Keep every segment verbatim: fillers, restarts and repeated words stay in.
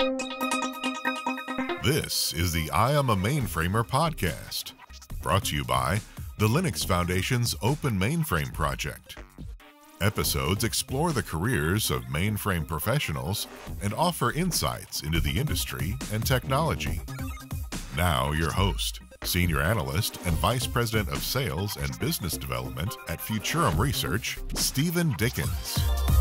This is the I Am A Mainframer podcast, brought to you by the Linux Foundation's Open Mainframe project. Episodes explore the careers of mainframe professionals and offer insights into the industry and technology. Now your host, Senior Analyst and Vice President of Sales and Business Development at Futurum Research, Steven Dickens.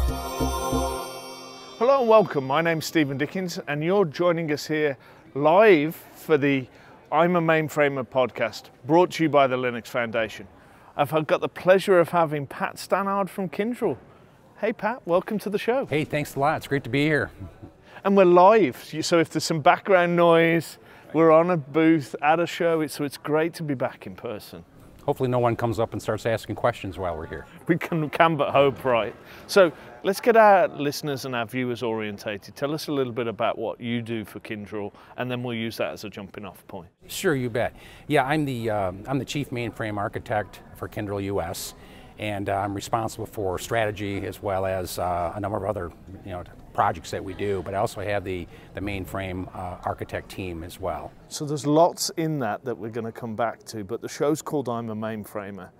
Hello and welcome. My name's Steven Dickens and you're joining us here live for the I'm A Mainframer podcast, brought to you by the Linux Foundation. I've got the pleasure of having Pat Stanard from Kyndryl. Hey Pat, welcome to the show. Hey, thanks a lot. It's great to be here. And we're live, so if there's some background noise, we're on a booth at a show, so it's great to be back in person. Hopefully no one comes up and starts asking questions while we're here. We can, can but hope, right? So let's get our listeners and our viewers orientated. Tell us a little bit about what you do for Kyndryl, and then we'll use that as a jumping off point. Sure, you bet. Yeah, I'm the, uh, I'm the Chief Mainframe Architect for Kyndryl U S, and uh, I'm responsible for strategy as well as uh, a number of other you know, projects that we do, but I also have the, the Mainframe uh, Architect team as well. So there's lots in that that we're going to come back to, but the show's called I'm A Mainframer.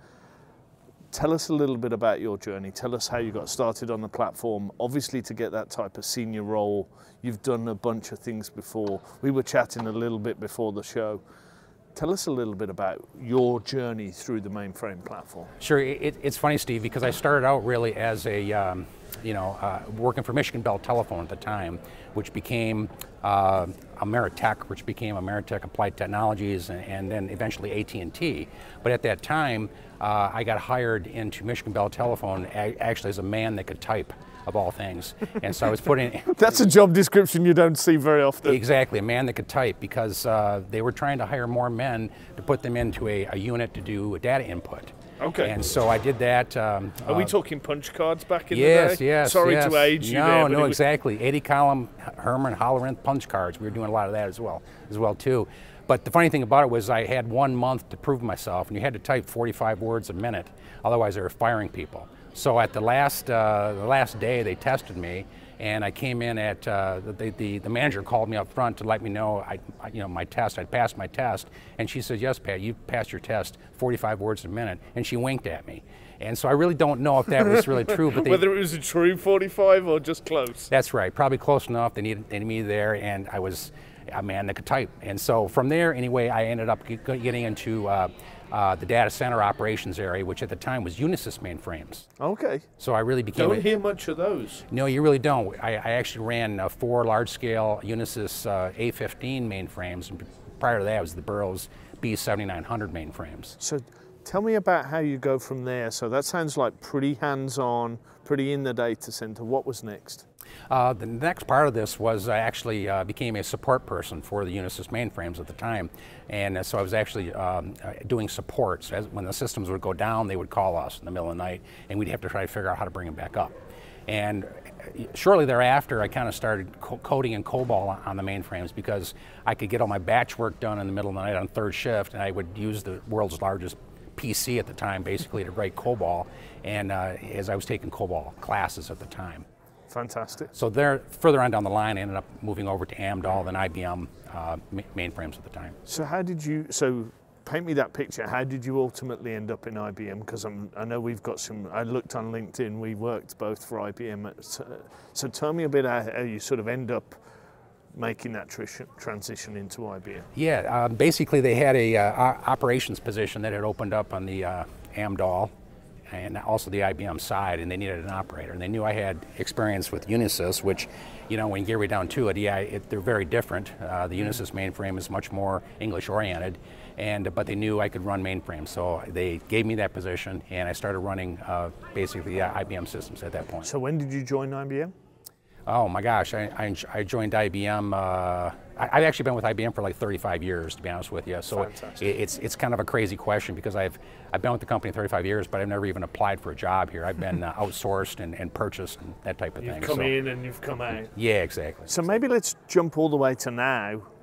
Tell us a little bit about your journey. Tell us how you got started on the platform. Obviously, to get that type of senior role, you've done a bunch of things before. We were chatting a little bit before the show. Tell us a little bit about your journey through the mainframe platform. Sure, it, it's funny, Steve, because I started out really as a, um, you know, uh, working for Michigan Bell Telephone at the time, which became uh, Ameritech, which became Ameritech Applied Technologies, and, and then eventually A T and T. But at that time, uh, I got hired into Michigan Bell Telephone a actually as a man that could type, of all things. And so I was put in... That's a job description you don't see very often. Exactly, a man that could type, because uh, they were trying to hire more men to put them into a, a unit to do data input. Okay. And so I did that. Um, Are uh, we talking punch cards back in yes, the day? Yes, Sorry yes. to age you no, there. No, no, exactly. eighty column Herman Hollerith punch cards. We were doing a lot of that as well, as well too. But the funny thing about it was I had one month to prove myself, and you had to type forty-five words a minute, otherwise they were firing people. So at the last, uh, the last day, they tested me, and I came in at, uh, the, the, the manager called me up front to let me know, I, you know, my test, I'd passed my test, and she said, yes, Pat, you passed your test, forty-five words a minute, and she winked at me. And so I really don't know if that was really true. But they, whether it was a true forty-five or just close. That's right, probably close enough. They needed, they needed me there, and I was a man that could type. And so from there, anyway, I ended up getting into uh, uh, the data center operations area, which at the time was Unisys mainframes. Okay. So I really became... Don't a, hear much of those. No, you really don't. I, I actually ran uh, four large-scale Unisys uh, A fifteen mainframes, and prior to that was the Burroughs B seventy-nine hundred mainframes. So tell me about how you go from there. So that sounds like pretty hands-on, pretty in the data center. What was next? Uh, the next part of this was I actually uh, became a support person for the Unisys mainframes at the time, and uh, so I was actually um, uh, doing support. So as, when the systems would go down, they would call us in the middle of the night, and we'd have to try to figure out how to bring them back up. And shortly thereafter, I kind of started co coding in COBOL on the mainframes, because I could get all my batch work done in the middle of the night on third shift, and I would use the world's largest P C at the time, basically, to write COBOL, and uh, as I was taking COBOL classes at the time. Fantastic. So there, further on down the line, I ended up moving over to Amdahl and I B M uh, mainframes at the time. So how did you, so paint me that picture, how did you ultimately end up in I B M? Because I know we've got some, I looked on LinkedIn, we worked both for I B M. At, so, so tell me a bit how, how you sort of end up making that transition into I B M. Yeah, uh, basically they had a uh, operations position that had opened up on the uh, Amdahl and also the I B M side, and they needed an operator. And they knew I had experience with Unisys, which, you know, when you get right down to it, yeah, it, they're very different. Uh, the Unisys mainframe is much more English-oriented, and but they knew I could run mainframes, so they gave me that position, and I started running uh, basically uh, I B M systems at that point. So when did you join I B M? Oh my gosh, I, I, I joined I B M, uh, I, I've actually been with I B M for like thirty-five years, to be honest with you. So it, it's, it's kind of a crazy question, because I've, I've been with the company thirty-five years, but I've never even applied for a job here. I've been uh, outsourced and, and purchased and that type of you've thing. You've come so, in and you've come out. Yeah, exactly. So maybe let's jump all the way to now.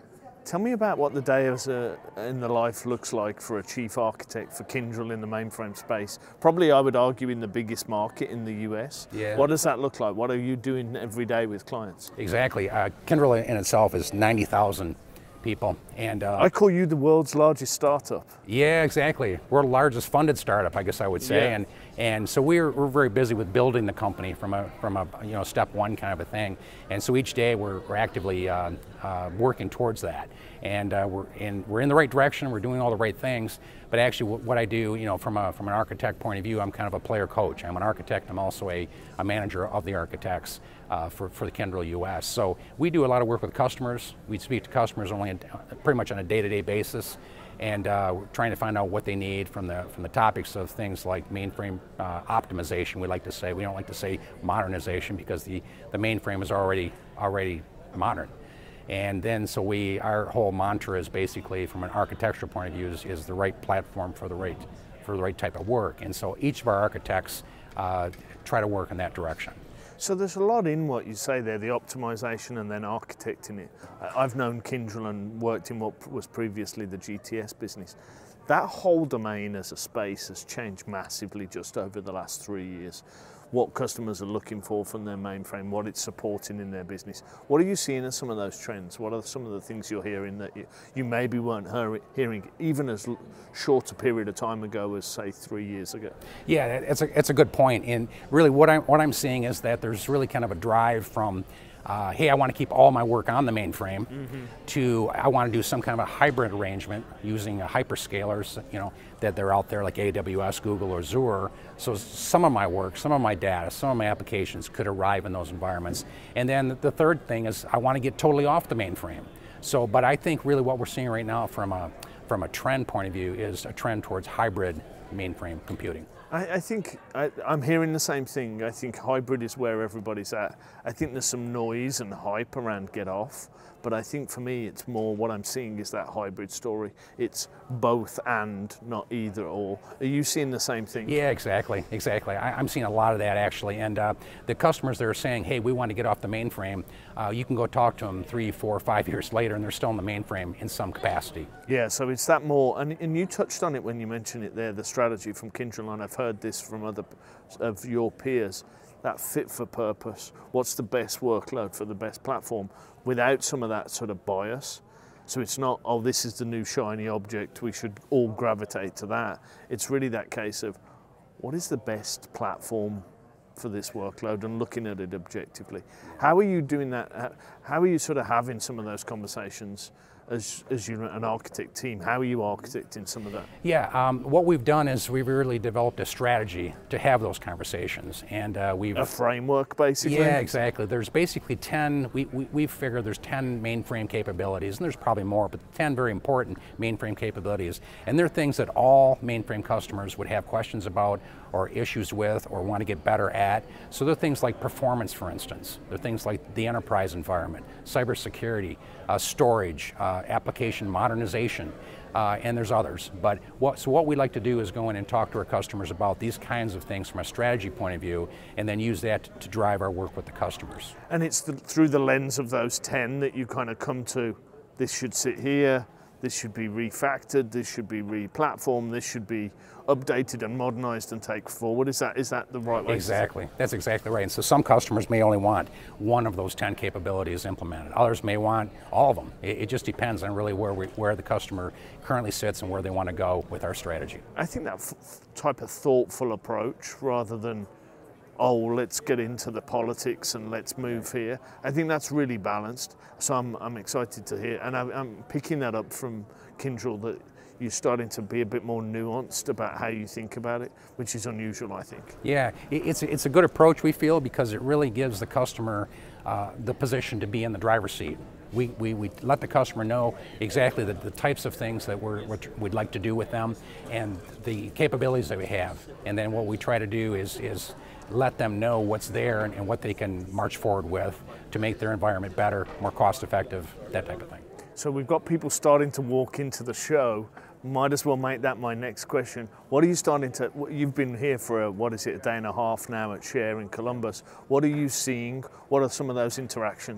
Tell me about what the day as a, in the life looks like for a chief architect for Kyndryl in the mainframe space. Probably, I would argue, in the biggest market in the U S. Yeah. What does that look like? What are you doing every day with clients? Exactly. Uh, Kyndryl in itself is ninety thousand people. And uh, I call you the world's largest startup. Yeah, exactly. We're the largest funded startup, I guess I would say. Yeah. And and so we're we're very busy with building the company from a from a you know step one kind of a thing. And so each day we're we're actively uh, uh, working towards that. And uh, we're in we're in the right direction. We're doing all the right things. But actually, what I do, you know, from a from an architect point of view, I'm kind of a player coach. I'm an architect. I'm also a, a manager of the architects uh, for for the Kyndryl U S. So we do a lot of work with customers. We speak to customers only in, pretty much on a day-to-day basis, and uh, we're trying to find out what they need from the from the topics of things like mainframe uh, optimization. We like to say we don't like to say modernization because the the mainframe is already already modern. And then, so we, our whole mantra is basically, from an architectural point of view, is, is the right platform for the right, for the right type of work. And so each of our architects uh, try to work in that direction. So there's a lot in what you say there, the optimization and then architecting it. I've known Kyndryl and worked in what was previously the G T S business. That whole domain as a space has changed massively just over the last three years. What customers are looking for from their mainframe, what it's supporting in their business. What are you seeing as some of those trends? What are some of the things you're hearing that you, you maybe weren't hear, hearing even as short a period of time ago as, say, three years ago? Yeah, it's a, it's a good point. And really what I'm, what I'm seeing is that there's really kind of a drive from Uh, hey, I want to keep all my work on the mainframe, mm-hmm. to I want to do some kind of a hybrid arrangement using uh, hyperscalers, you know, that they're out there like A W S, Google, or Azure. So some of my work, some of my data, some of my applications could arrive in those environments. And then the third thing is I want to get totally off the mainframe. So, but I think really what we're seeing right now from a, from a trend point of view is a trend towards hybrid mainframe computing. I, I think I, I'm hearing the same thing. I think hybrid is where everybody's at. I think there's some noise and hype around get off, but I think for me it's more what I'm seeing is that hybrid story. It's both and, not either or. Are you seeing the same thing? Yeah, exactly, exactly. I, I'm seeing a lot of that actually, and uh, the customers that are saying, hey, we want to get off the mainframe, uh, you can go talk to them three, four, five years later and they're still in the mainframe in some capacity. Yeah, so it's that more, and, and you touched on it when you mentioned it there, the strategy from Kyndryl, and I've heard this from other of your peers, that fit for purpose. What's the best workload for the best platform without some of that sort of bias? So it's not, oh, this is the new shiny object, we should all gravitate to that. It's really that case of, what is the best platform for this workload, and looking at it objectively. How are you doing that? How are you sort of having some of those conversations as, as you're an architect team? How are you architecting some of that? Yeah, um, what we've done is we've really developed a strategy to have those conversations, and uh, we've a framework basically. Yeah, exactly. There's basically ten. We we we figure there's ten mainframe capabilities, and there's probably more, but ten very important mainframe capabilities, and they're things that all mainframe customers would have questions about, or issues with, or want to get better at. So they're things like performance, for instance. They're things like the enterprise environment, cybersecurity, uh, storage, uh, application modernization, uh, and there's others. But what, so what we like to do is go in and talk to our customers about these kinds of things from a strategy point of view, and then use that to drive our work with the customers. And it's the, through the lens of those ten that you kind of come to, this should sit here, this should be refactored, this should be re-platformed, this should be updated and modernized and take forward. Is that is that the right way? Exactly. That's exactly right. And so some customers may only want one of those ten capabilities implemented. Others may want all of them. It, it just depends on really where we, where the customer currently sits and where they want to go with our strategy. I think that f type of thoughtful approach, rather than, oh, let's get into the politics and let's move here, I think that's really balanced. So I'm, I'm excited to hear, and I'm, I'm picking that up from Kyndryl, that you're starting to be a bit more nuanced about how you think about it, which is unusual, I think. Yeah, it's, it's a good approach, we feel, because it really gives the customer uh, the position to be in the driver's seat. We, we, we let the customer know exactly the, the types of things that we're, we'd like to do with them and the capabilities that we have. And then what we try to do is, is let them know what's there and, and what they can march forward with to make their environment better, more cost effective, that type of thing. So we've got people starting to walk into the show. Might as well make that my next question. What are you starting to, you've been here for a, what is it, a day and a half now at Share in Columbus. What are you seeing? What are some of those interactions?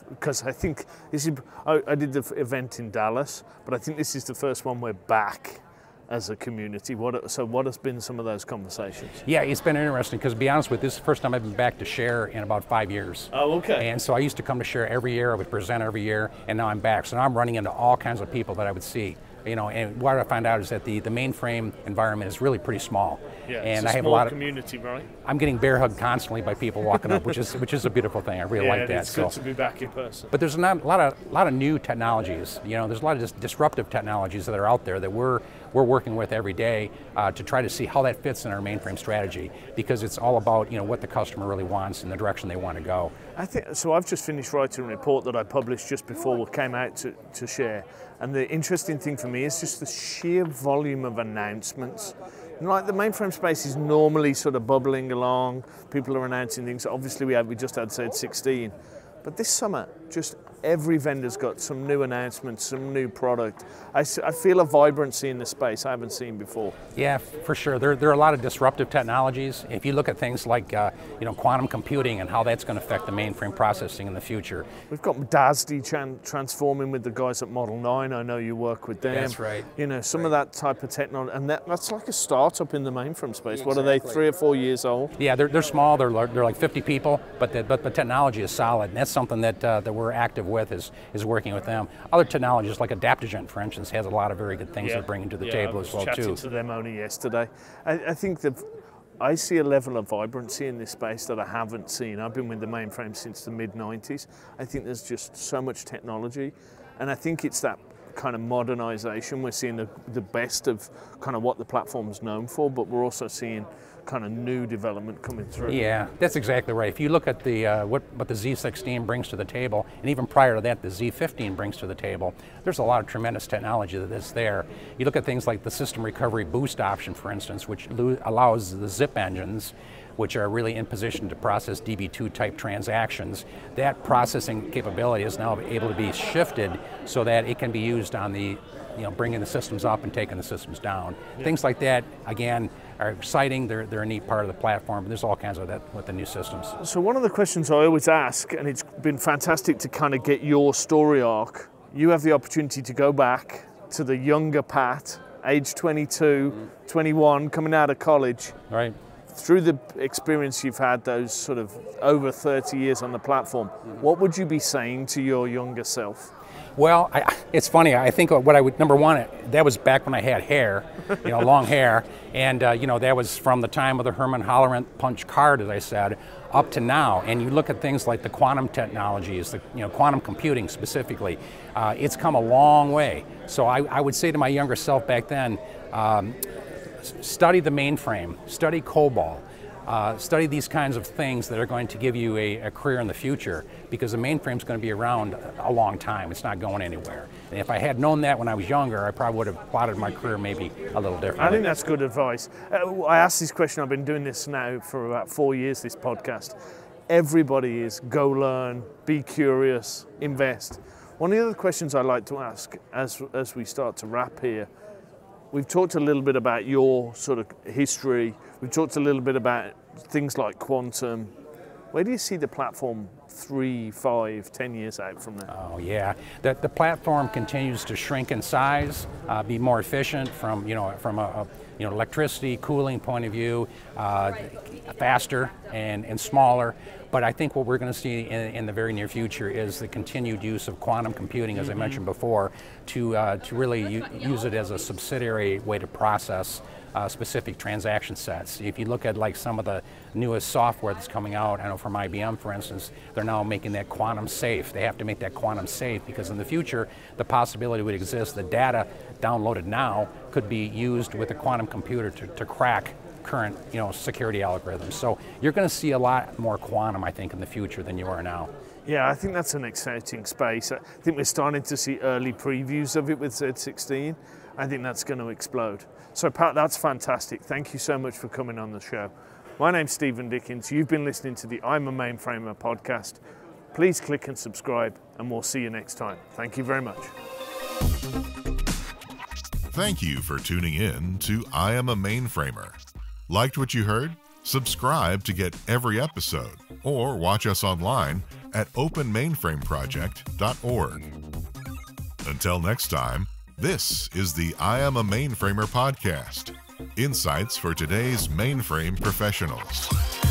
because I think this is, I, I did the event in Dallas, but I think this is the first one we're back as a community. What, so what has been some of those conversations? Yeah, it's been interesting because to be honest with you, this is the first time I've been back to Share in about five years. Oh, okay. And so I used to come to Share every year, I would present every year, and now I'm back. So now I'm running into all kinds of people that I would see. You know, and what I found out is that the, the mainframe environment is really pretty small. Yeah, and it's a I have small a lot of community, right? I'm getting bear hugged constantly by people walking up, which is which is a beautiful thing. I really yeah, like that. It's good so. to be back in person. But there's not, a lot of a lot of new technologies. You know, there's a lot of just disruptive technologies that are out there that we're we're working with every day uh, to try to see how that fits in our mainframe strategy, because it's all about, you know, what the customer really wants and the direction they want to go. I think so. I've just finished writing a report that I published just before we came out to, to Share, and the interesting thing for me is just the sheer volume of announcements. Like the mainframe space is normally sort of bubbling along, people are announcing things. Obviously we had, we just had Z sixteen, but this summer just every vendor's got some new announcements, some new product. I, I feel a vibrancy in the space I haven't seen before. Yeah, for sure. There, there are a lot of disruptive technologies. If you look at things like uh, you know, quantum computing and how that's going to affect the mainframe processing in the future. We've got D A S D tran transforming with the guys at Model nine. I know you work with them. That's right. You know, some right. of that type of technology, and that, that's like a startup in the mainframe space. Exactly. What are they, three or four years old? Yeah, they're, they're small. They're they're like fifty people, but the, but the technology is solid, and that's something that uh, that we're active with is is working with them. Other technologies like Adaptogen, for instance, has a lot of very good things Yeah. they're bringing to the yeah, table I was as well chatting too. to them only yesterday. I, I think that I see a level of vibrancy in this space that I haven't seen. I've been with the mainframe since the mid nineties. I think there's just so much technology, and I think it's that kind of modernization. We're seeing the, the best of kind of what the platform's known for, but we're also seeing kind of new development coming through. Yeah, that's exactly right. If you look at the uh, what, what the Z sixteen brings to the table, and even prior to that, the Z fifteen brings to the table, there's a lot of tremendous technology that is there. You look at things like the system recovery boost option, for instance, which allows the zip engines, which are really in position to process D B two type transactions. That processing capability is now able to be shifted so that it can be used on the, you know, bringing the systems up and taking the systems down. Yeah. Things like that, again, are exciting. They're, they're a neat part of the platform, but there's all kinds of that with the new systems. So one of the questions I always ask, and it's been fantastic to kind of get your story arc, you have the opportunity to go back to the younger Pat, age twenty-two, mm-hmm. twenty-one, coming out of college. Right. Through the experience you've had, those sort of over thirty years on the platform, mm-hmm. what would you be saying to your younger self? Well, I, it's funny. I think what I would, number one, that was back when I had hair, you know, long hair, and uh, you know, that was from the time of the Herman Hollerith punch card, as I said, up to now. And you look at things like the quantum technologies, the you know, quantum computing specifically. Uh, it's come a long way. So I, I would say to my younger self back then, um, study the mainframe, study COBOL. Uh, study these kinds of things that are going to give you a, a career in the future, because the mainframe is going to be around a long time. It's not going anywhere. And if I had known that when I was younger, I probably would have plotted my career maybe a little differently. I think that's good advice. Uh, I asked this question, I've been doing this now for about four years, this podcast. Everybody is go learn, be curious, invest. One of the other questions I like to ask as, as we start to wrap here, we've talked a little bit about your sort of history. We've talked a little bit about things like quantum. Where do you see the platform three, five, ten years out from now? Oh yeah, the, the platform continues to shrink in size, uh, be more efficient from you know from a, a you know electricity, cooling point of view, uh, faster and and smaller. But I think what we're going to see in, in the very near future is the continued use of quantum computing, as mm-hmm. I mentioned before, to uh, to really u- use it as a subsidiary way to process uh, specific transaction sets. If you look at like some of the newest software that's coming out, I know from I B M, for instance, they're now making that quantum safe. They have to make that quantum safe because in the future, the possibility would exist that data downloaded now could be used with a quantum computer to, to crack current, you know, security algorithms. So you're going to see a lot more quantum, I think, in the future than you are now. Yeah, I think that's an exciting space. I think we're starting to see early previews of it with Z sixteen. I think that's going to explode. So Pat, that's fantastic. Thank you so much for coming on the show. My name's Steven Dickens. You've been listening to the I'm a Mainframer podcast. Please click and subscribe, and we'll see you next time. Thank you very much. Thank you for tuning in to I Am A Mainframer. Liked what you heard? Subscribe to get every episode, or watch us online at open mainframe project dot org. Until next time, this is the I Am a Mainframer podcast. Insights for today's mainframe professionals.